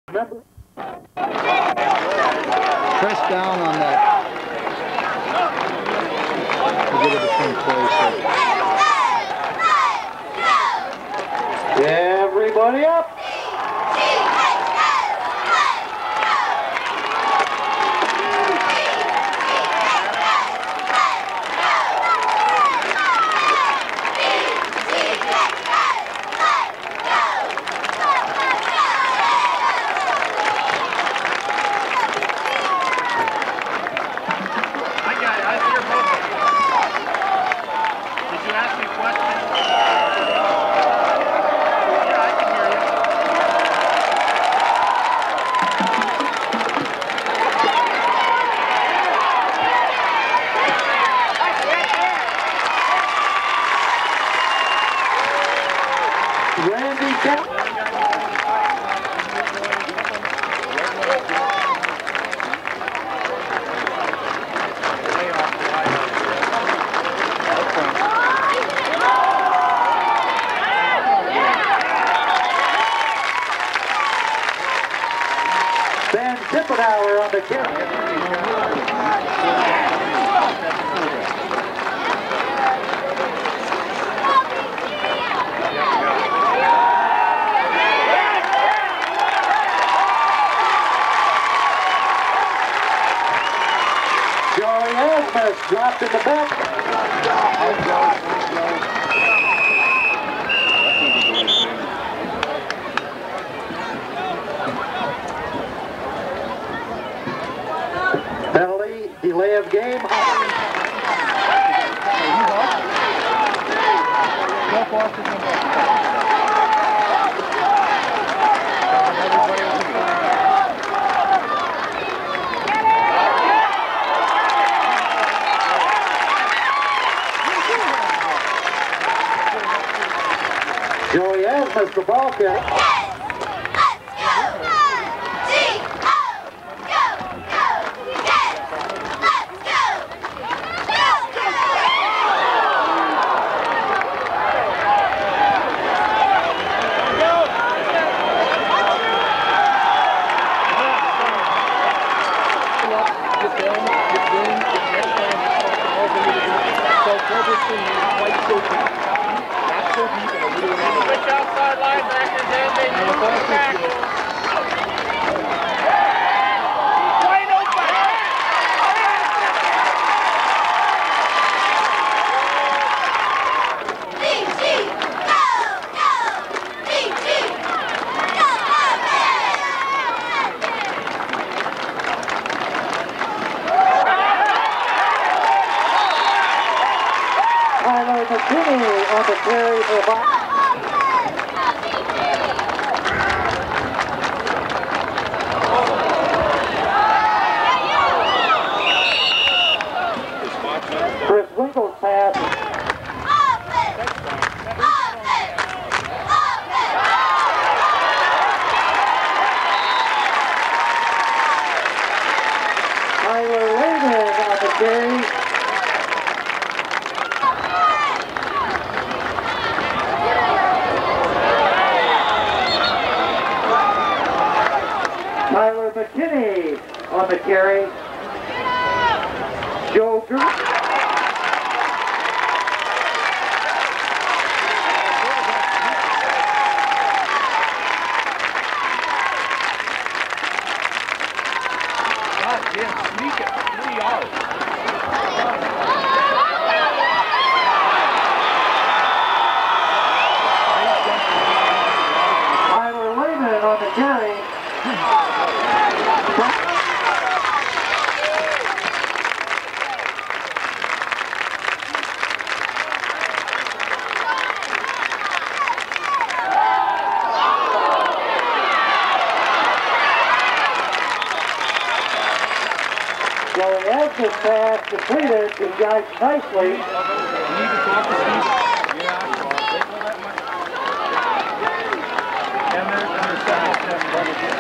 Press down on that. To get it the same place. Everybody up. Ben Tippenauer on the carry. Joey Asmus dropped in the back. Penalty, delay of game. Joey Asmus, the ball carrier. Tyler McKinney on the carry for Bob. Chris Winkle's pass. Tyler Raymond on the carry. Tyler McKinney on the carry. Joe Gertz. God damn, sneak it for 3 yards. Tyler Lehman on the carry. Joey Asmus pass completed to Josh nicely. You need to talk to Steve. Yeah, I saw it. And they're setting up them run again.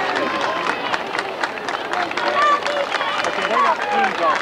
Okay, they got teams off.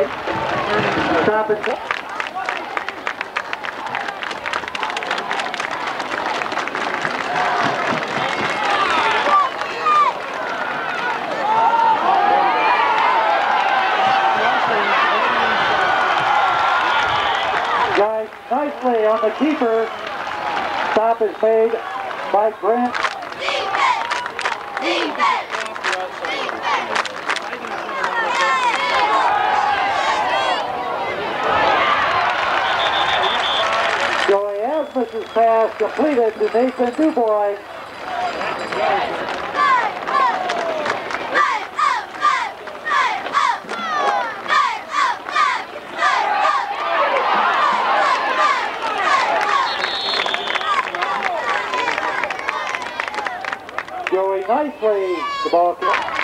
wide. Stop it. Guys, nicely on the keeper. Stop is made by Grant. Joey Asmus's pass completed to Nathan Dubois. Joey nicely, the ball.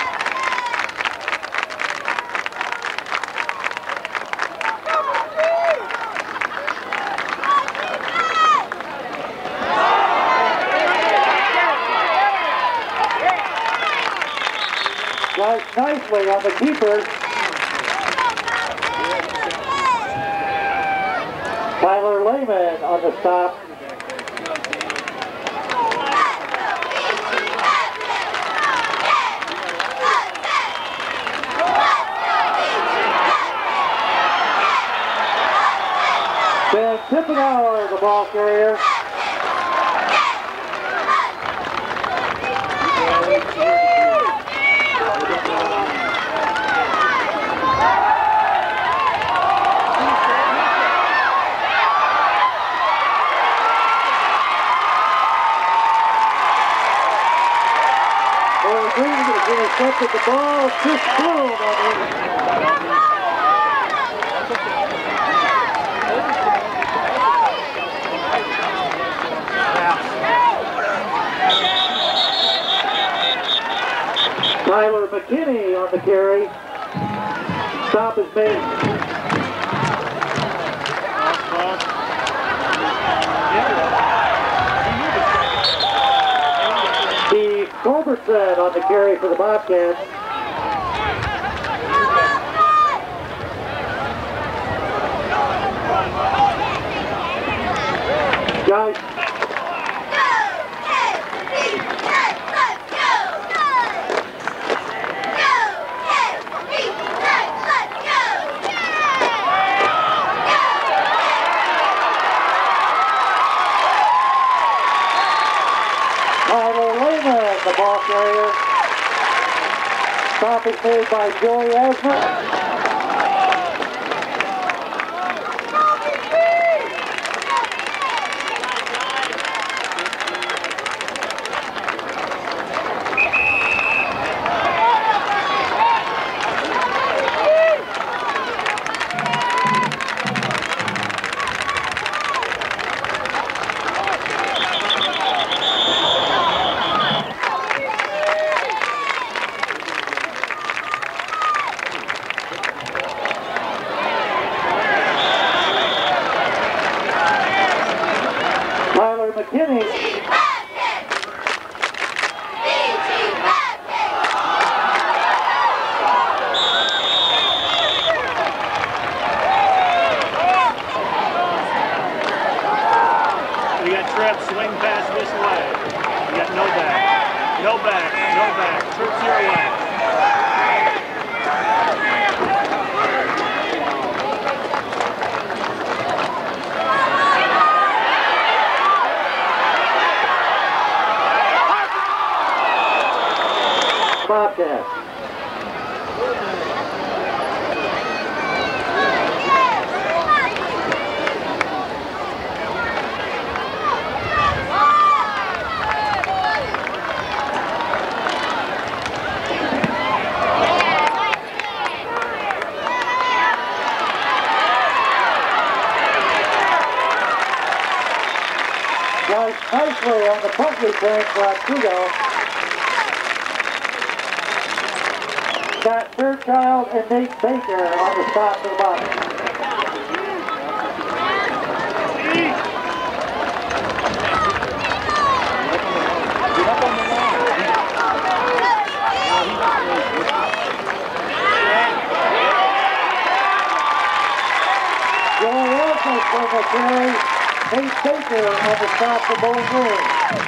Guys, nicely on the keeper. Tyler Lehman on the stop. Ben Tippenauer, the ball carrier. Intercepted the ball, Chris Bloom Tyler McKinney on the carry. Stop is made. Steve Culbertson on the carry for the Bobcats. Guys. The ball carrier. Stop is made by Joey Asmus. McKinney. We got Trev swing pass this way. We got no back. No back. No back. Trips your way. Bobcats. Guys, nicely on the punt return for Trudeau. Got Fairchild and Nate Baker on the stop for the bottom. Baker on the stop for Bowling Green.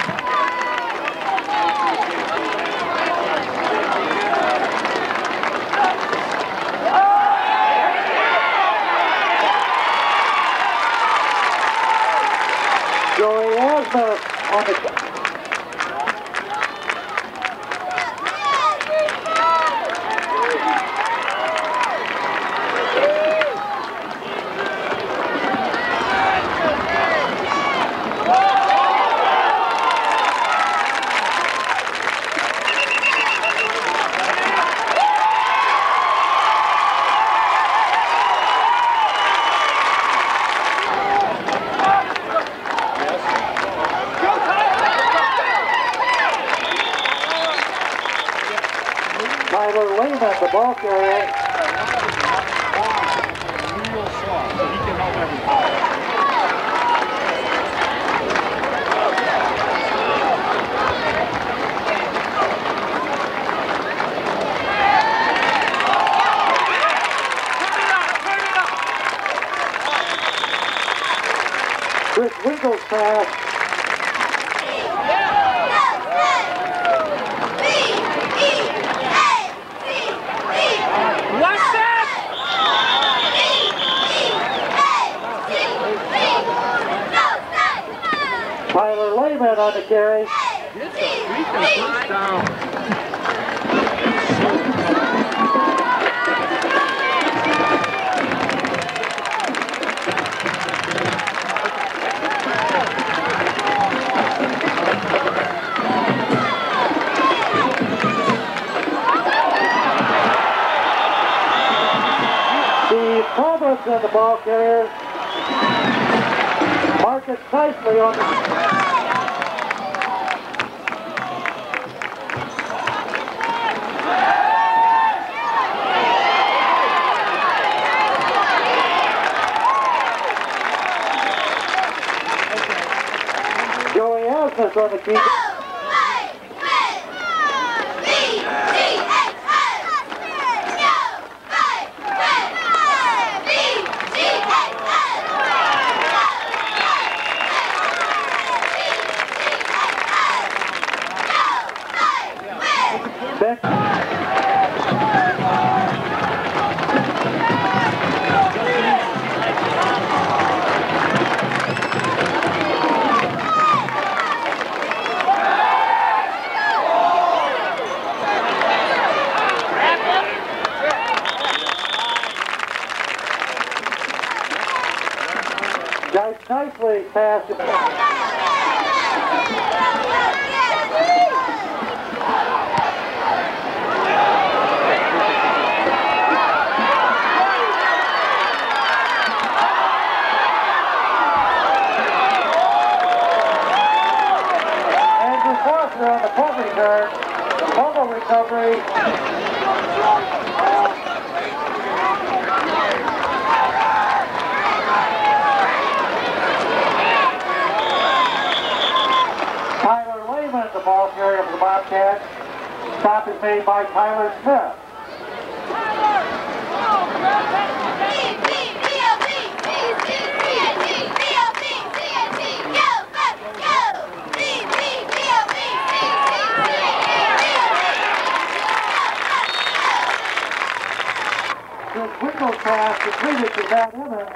Joey Asmus on the... Tyler Lehman, the ball carrier. Real soft, so he can help everybody. Chris Wiggles pass. Tyler Lehman on the carry. It's a freaking first down. Steve Thomas on the ball carrier. Marcus Nicely on the... Joey Asmus on the keeper. Guys, nicely passed. Andrew Foster on the punt return. Fumble recovery. Tyler Lehman, the ball carrier for the Bobcats. Stop is made by Tyler Smith. This Wiggles pass completed to Matt Emmons.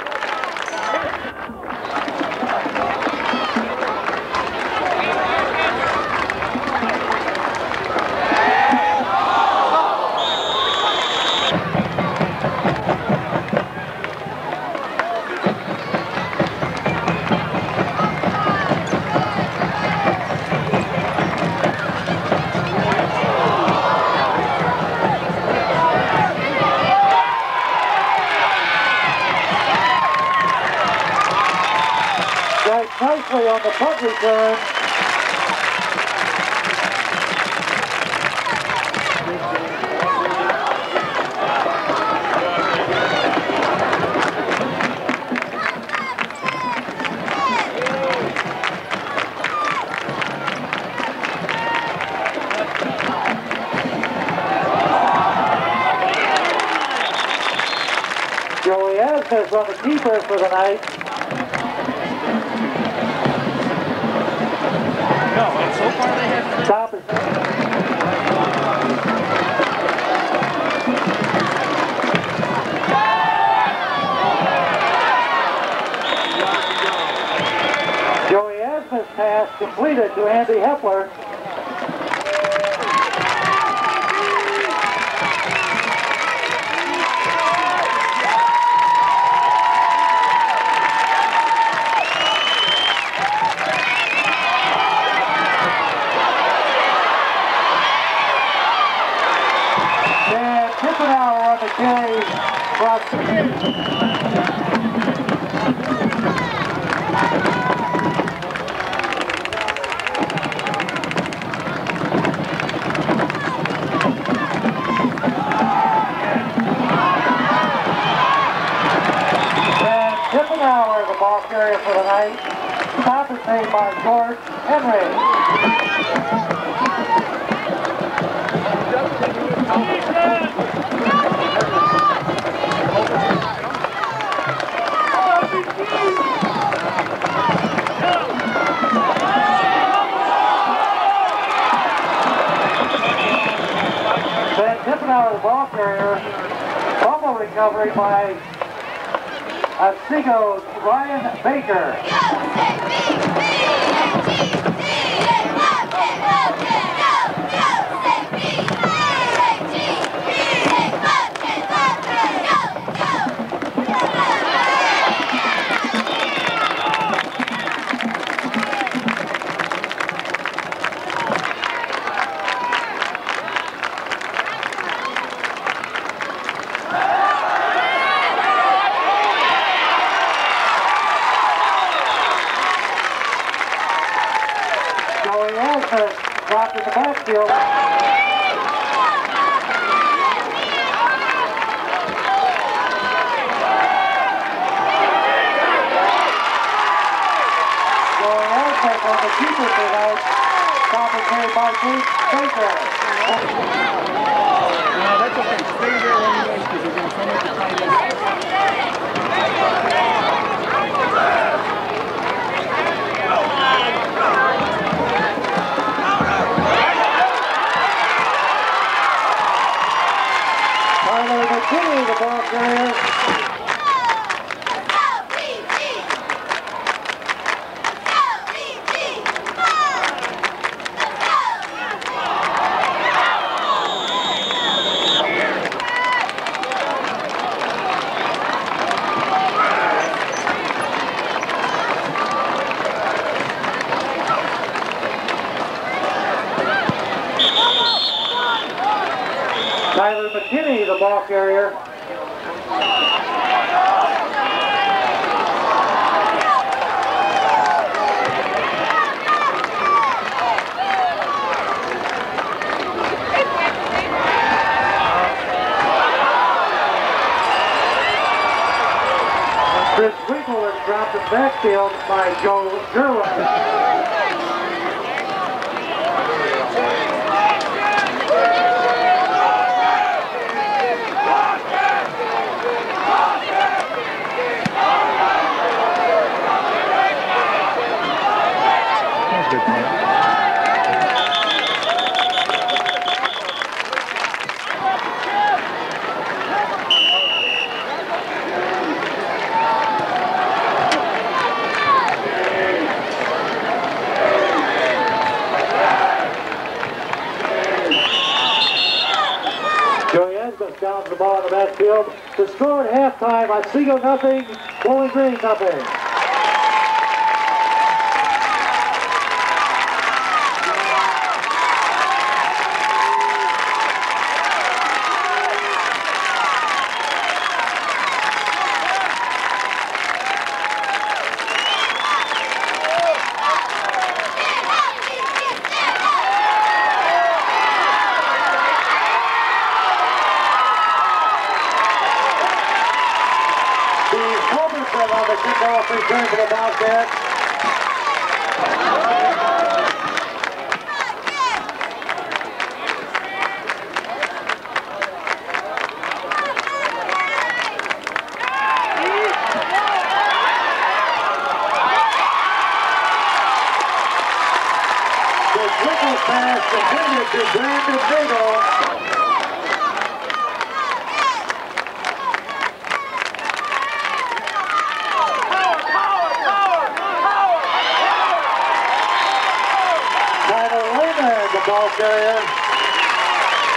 Nicely on the punt return. Joey Asmus on the keeper for the night. completed to Andy Hepler. And Tippenauer on the carry Tippenauer, the ball carrier for the night. Stop is made by George Henry. Van Tippenauer, the ball carrier. Fumble recovery by Otsiko's Ryan Baker. Joey Elson dropped in the backfield. Joey Elson on the keeper tonight. Stop is made by Baker. No, that's okay. Stay there when you guys, because you're going to come up to tight end. Tyler McKinney, the ball carrier. Tyler McKinney, the ball carrier. Chris Winkle is dropped in backfield by Joe Gerwin. Joey Esmond down the ball in the backfield. The score at halftime, Otsego nothing, Bowling Green nothing. On the kickoff return for the Bobcats. The triple pass intended to Brandon Nagel.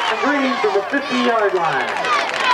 the green to the 50-yard line.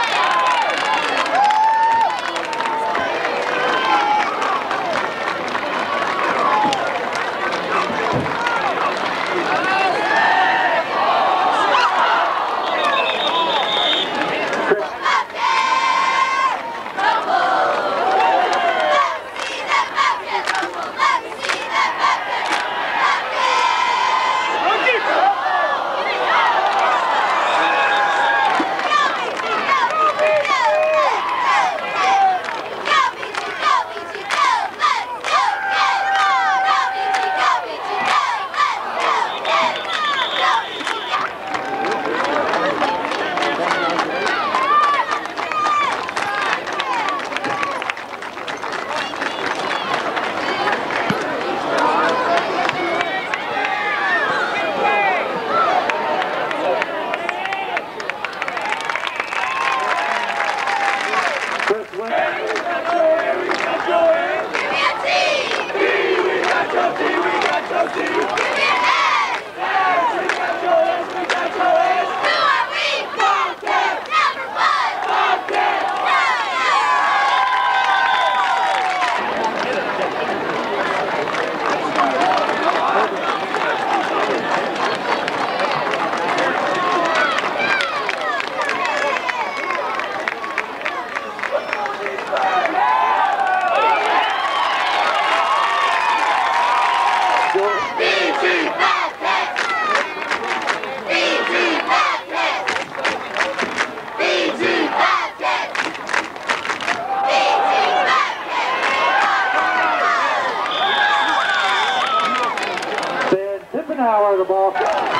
Tippenauer the ball.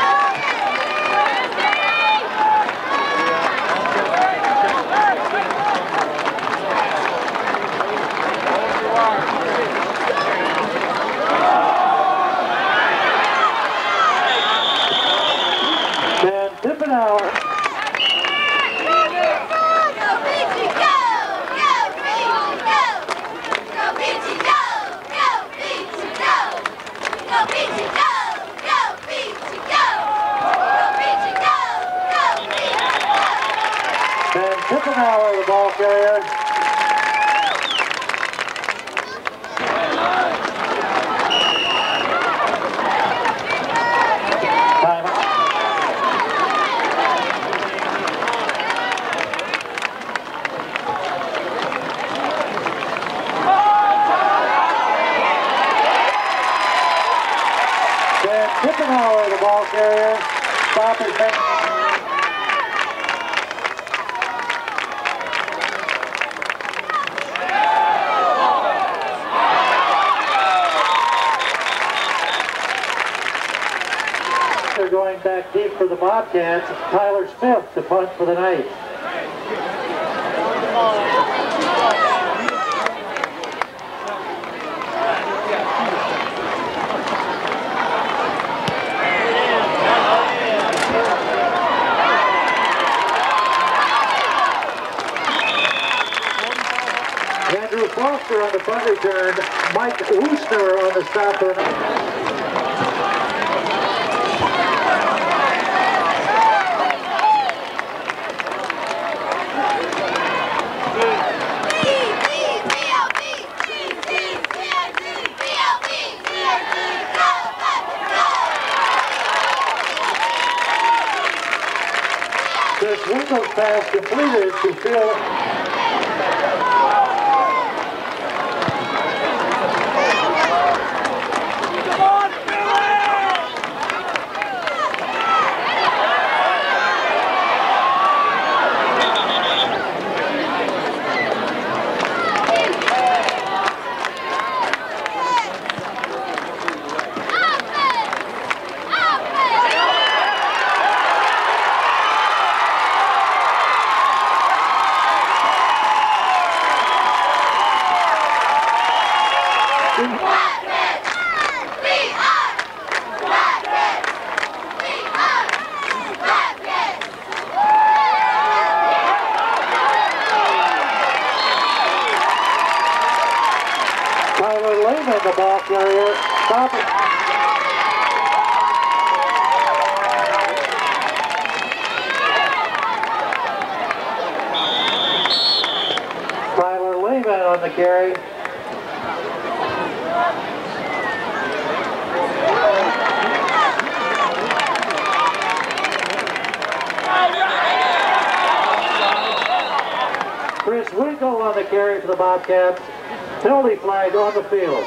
Van Tippenauer. Tippenauer, the ball carrier. Van Tippenauer, the ball carrier. Stop his man. They're going back deep for the Bobcats. It's Tyler Smith to punt for the night. Andrew Foster on the punt return. Mike Woosner on the stop for the night. This window pass completed to Phil. Tyler Lehman, the ball carrier, stop it. on the carry. Chris Winkle on the carry for the Bobcats. Penalty flag on the field.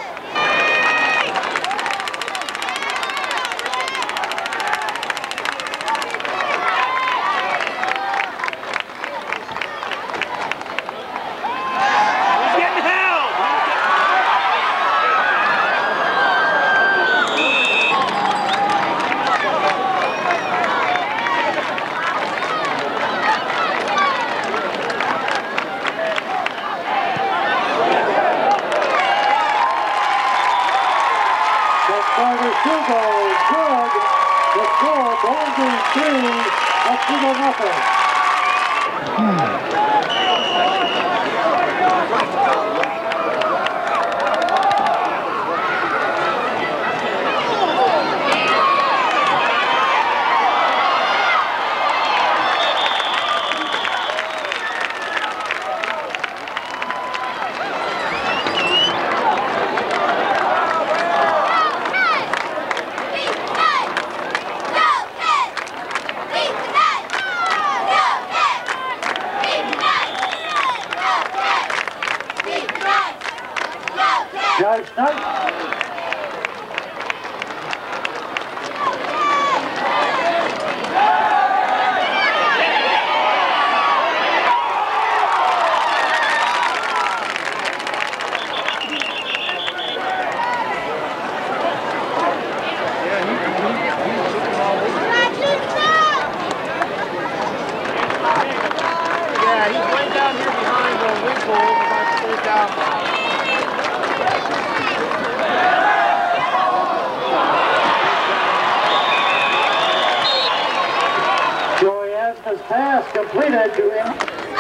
Pass completed to him.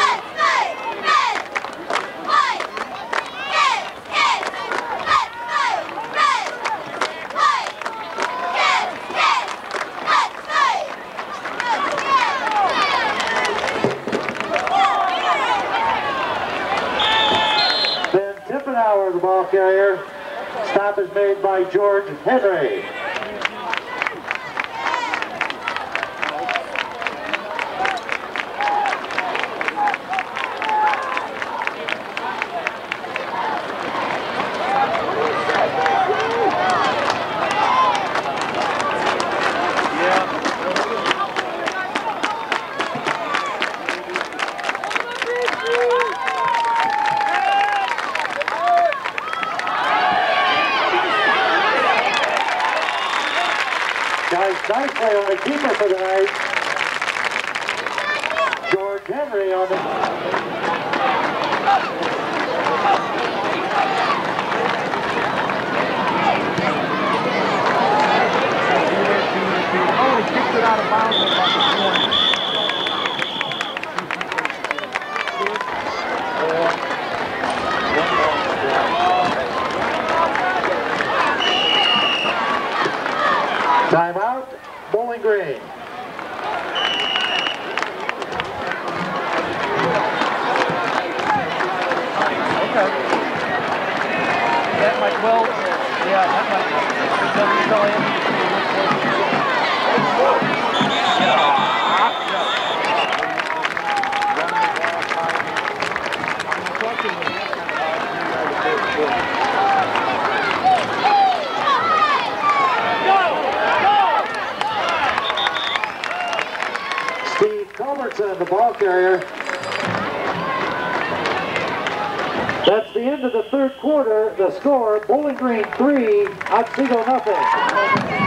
Ben Tippenauer, the ball carrier. Stop is made by George Henry. Nice play on the keeper for the night. George Henry on the... Oh, he kicked it out of bounds. Timeout, Bowling Green. Okay. That might well, yeah, that might tell him. Steve Culbertson, the ball carrier. That's the end of the third quarter. The score, Bowling Green 3, Otsego nothing.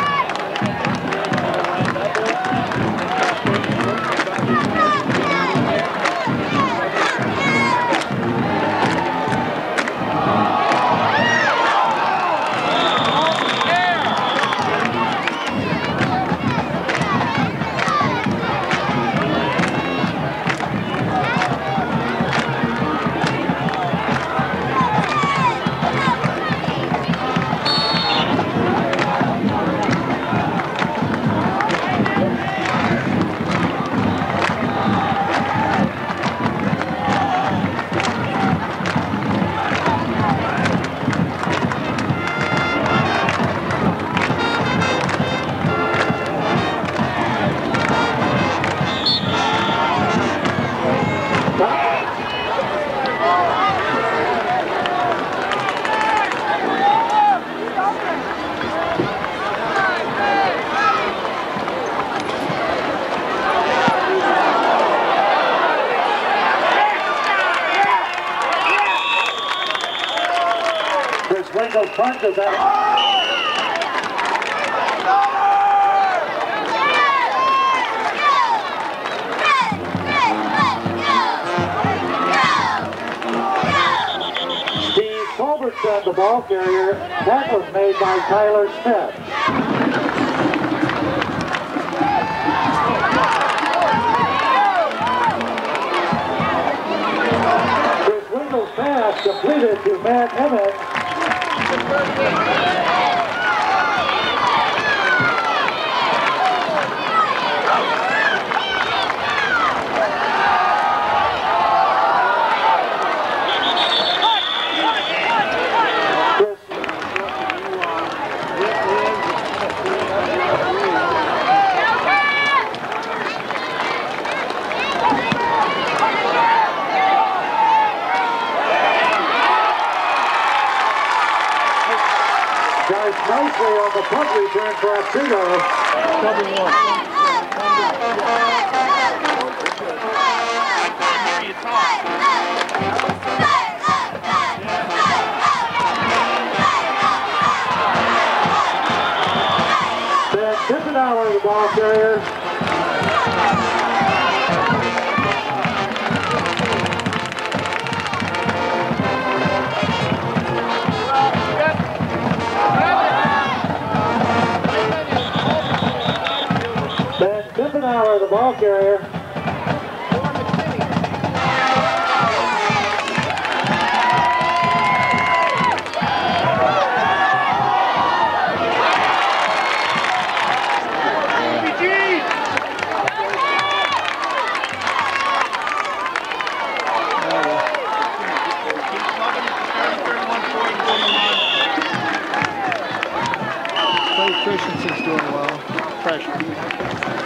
Wiggles punt is out. Culbertson, the ball carrier. That was made by Tyler Smith. Chris Wingle's pass completed to Matt Emmett. Nicely on the punt return for Otsego. Double one. Ben Tippenauer, the ball carrier. The ball carrier. Christensen's doing well. Freshman.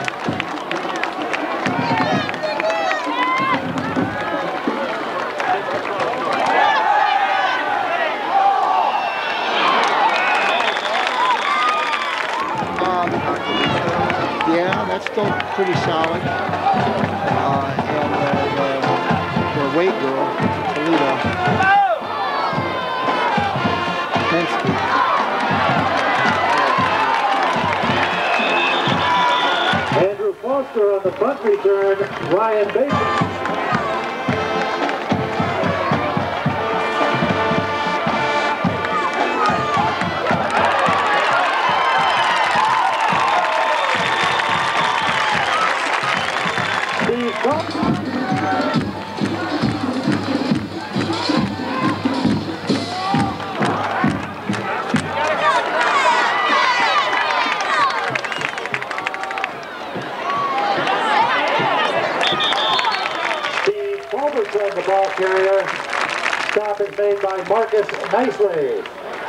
Yeah, that's still pretty solid. And the weight girl, Toledo. Penske. Andrew Foster on the punt return, Ryan Baker. The ball carrier. Stop is made by Marcus Nicely.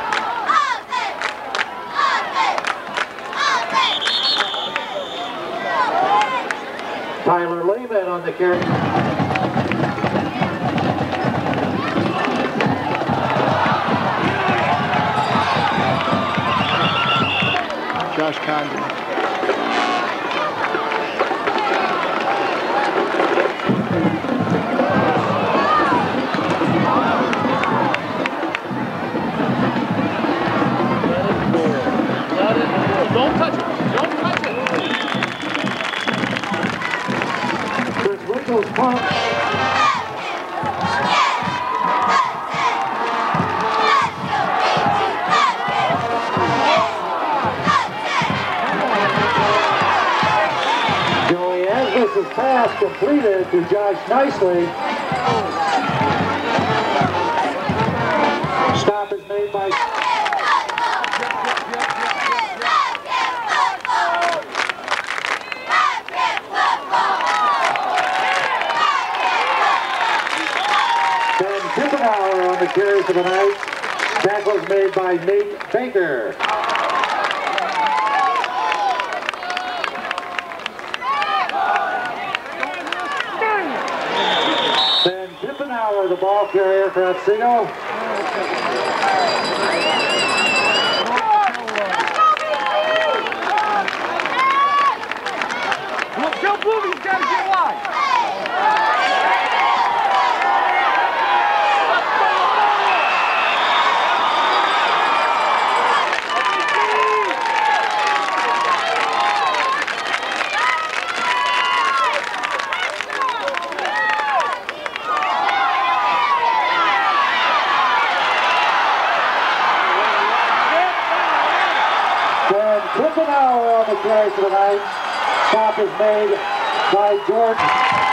Tyler Lehman on the carry. Josh Condon. Don't touch it. Don't touch it. Chris Wiggles punt. Joey Asmus's pass completed to Josh Nicely. Stop is made by Tippenauer on the carry for the night. Tackles made by Nate Baker. Ben Tippenauer, the ball carrier for Otsego. Don't move, he's got to get wide. for the night. Stop is made by Jordan.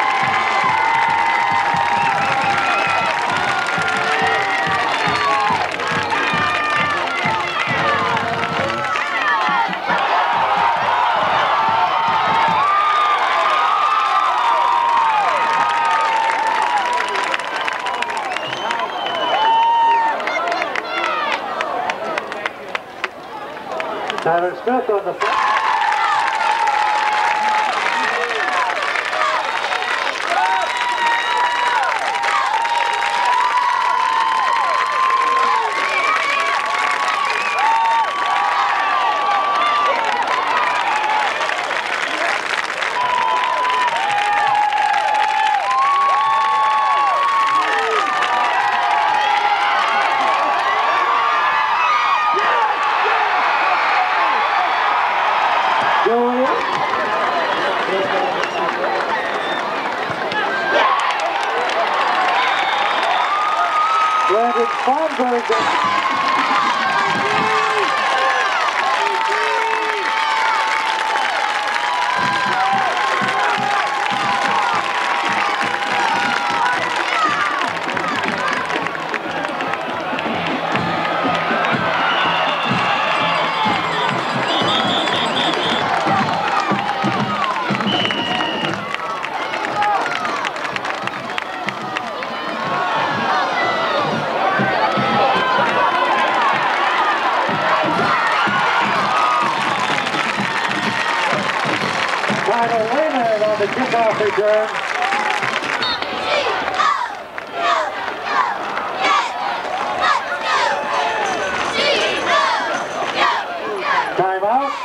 Tyler Smith on the front. Brandon Fonberg. Tyler Leonard on the kickoff return. Timeout.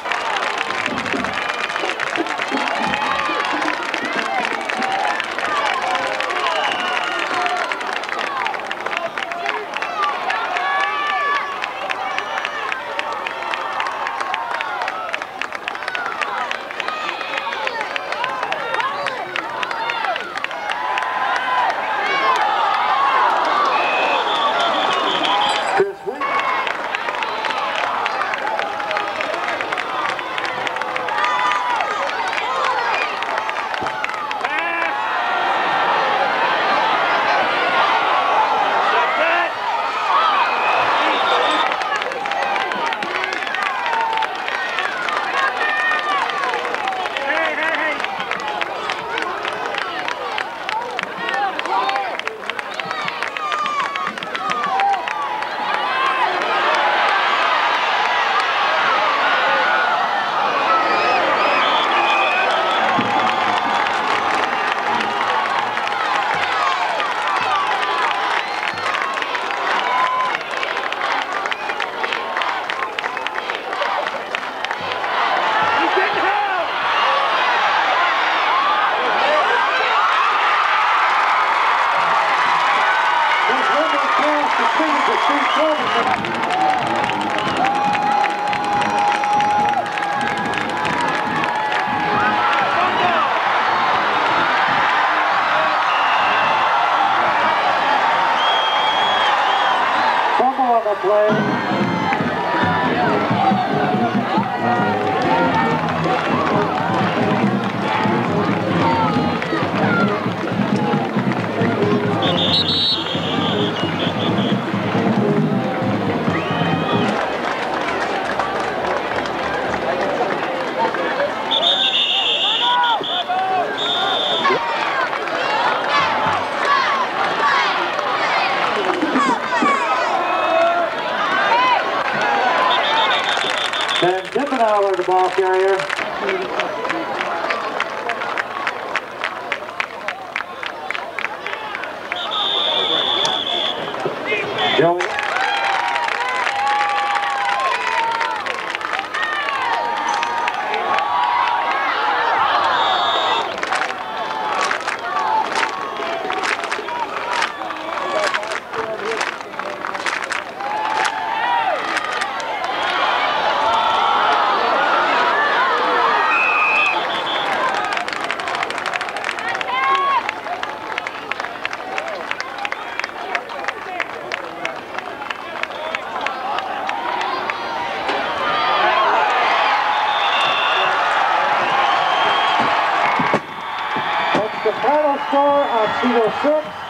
Fumble on the play. Ben Dippenauer, the ball carrier. Joey. the final score, Otsego 6,